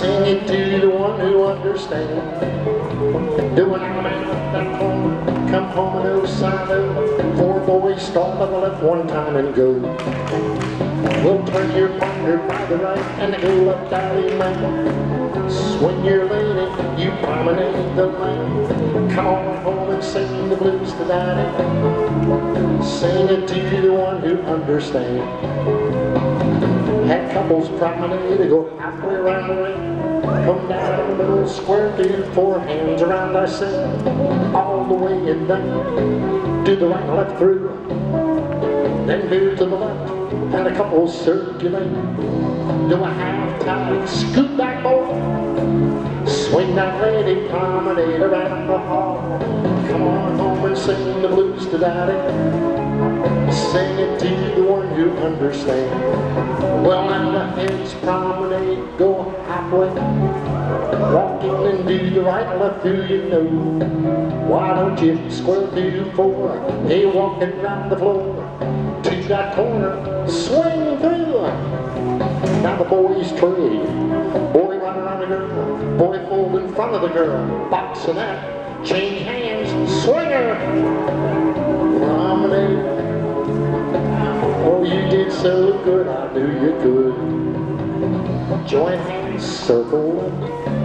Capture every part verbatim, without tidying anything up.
Sing it to the one who understands. Doing a man up that corner, come home and no sign of. Four boys start on the left one time and go. We'll turn your partner by the right and go up Valley Lane. Swing your lady, you promenade the lane. Come on home and sing the blues to daddy. Sing it to the one who understands. Had couples promenade to go halfway around the ring. Come down the middle square, do four hands around, I said. All the way and down, do the right and left through. Then do to the left, and a couple circulate. Do a half-time, scoot back boy. Swing that lady, promenade around the hall. Come on home and sing the blues to daddy. Sing it to the one who understands. Well, now the heads promenade, go halfway. Walk in and do the right and left, who you know. Why don't you square do four? Hey, walking around the floor. To that corner, swing through. Now the boys trade. Boy right around the girl. Boy fold in front of the girl. Boxing that. Change hands. Swinger. Promenade. Oh, you did so good. I knew you could. Join hands. Circle up.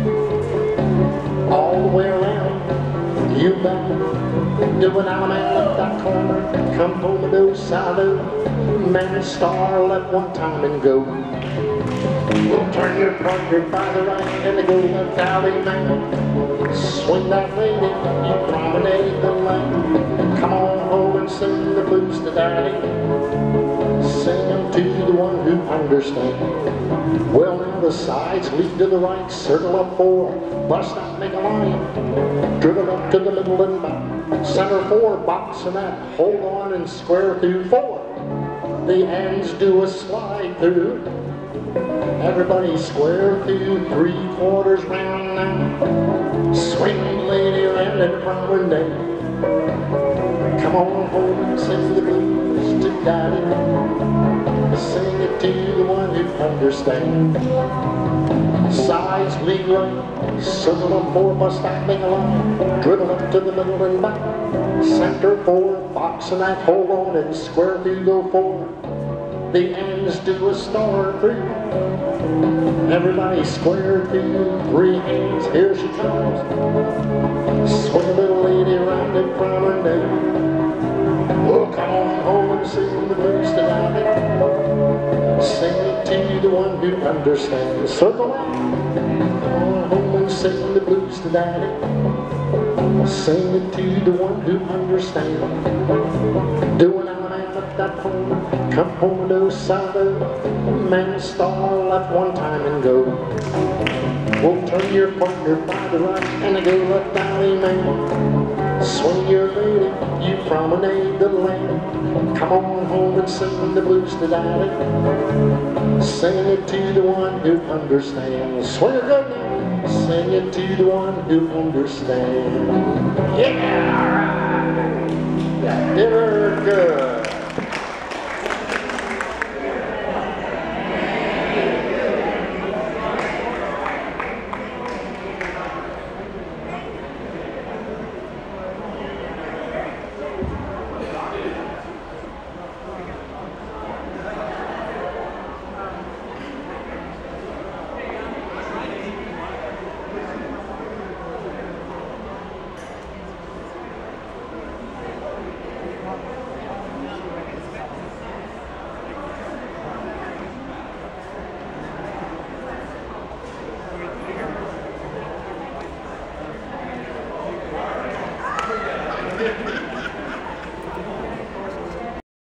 All the way around. You bet. Doing a man left that corner, come home and no salad. Man star left one time and go. We'll turn your partner by the right and go left Valley man. Swing that lady, you promenade the lane. Come on home and sing the blues to daddy. Sing them to the one who understands. Well, now the sides lead to the right, circle up four. Bust out, make a line. Dribble up to the middle and back. Center four, box and that. Hold on and square through four. The ends do a slide through. Everybody square through, three quarters round now. Swing lady around and promenade. Come on home and sing the blues to daddy. Sing it to the one who understands. Sides lead right, circle up four, bust out, make a line. Dribble up to the middle and back. Center four, box and that, hold on and square through, go four. The ends do a star through. Everybody square through, three hands, here she comes. Swing a little lady around in promenade. Well, come on home and sing the blues to daddy. Sing it to the one who understands. Circle out. Come on home and sing the blues to daddy. Sing it to the one who understands. Doing a man up that corner, come home and no salad. Man star left one time and go. We'll turn your partner by the right and go left Valley man. Swing your lady, you promenade the lane. Come on home and sing the blues to daddy. Sing it to the one who understands. Swing it good now. Sing it to the one who understands. Yeah, all right. That did her good.